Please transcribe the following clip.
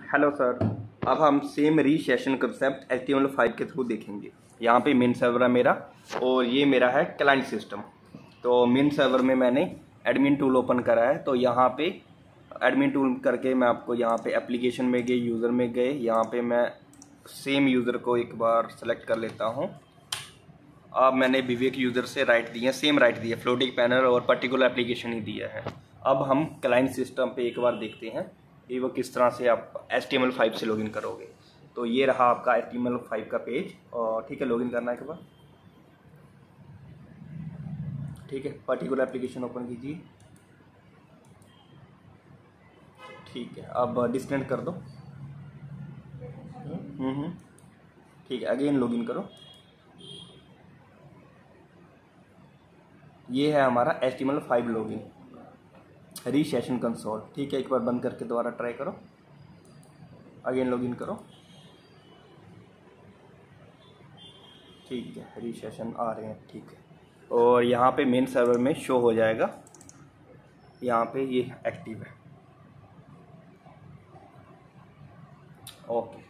Hello sir, अब हम same रीसेशन concept HTML5 के थ्रू देखेंगे। यहाँ पे मेन सर्वर है मेरा और ये मेरा है क्लाइंट सिस्टम। तो मेन सर्वर में मैंने एडमिन टूल ओपन करा है। तो यहाँ पे एडमिन टूल करके मैं आपको यहाँ पे एप्लीकेशन में गए, यूज़र में गए, यहाँ पे मैं सेम यूज़र को एक बार सेलेक्ट कर लेता हूँ। अब मैंने विवेक यूज़र से राइट दिए, सेम राइट दिया, फ्लोटिंग पैनल और पर्टिकुलर एप्लीकेशन ही दिया है। अब हम क्लाइंट सिस्टम पे एक बार देखते हैं कि वो किस तरह से आप HTML5 से लॉगिन करोगे। तो ये रहा आपका HTML5 का पेज और ठीक है, लॉगिन करना है एक बार। ठीक है, पर्टिकुलर एप्लीकेशन ओपन कीजिए। ठीक है, अब डिस्कनेक्ट कर दो। ठीक है, अगेन लॉगिन करो। ये है हमारा HTML5 लॉगिन, रीसेशन कंसोल। ठीक है, एक बार बंद करके दोबारा ट्राई करो, अगेन लॉगिन करो। ठीक है, रीसेशन आ रहे हैं। ठीक है, और यहाँ पे मेन सर्वर में शो हो जाएगा, यहाँ पे ये एक्टिव है। ओके।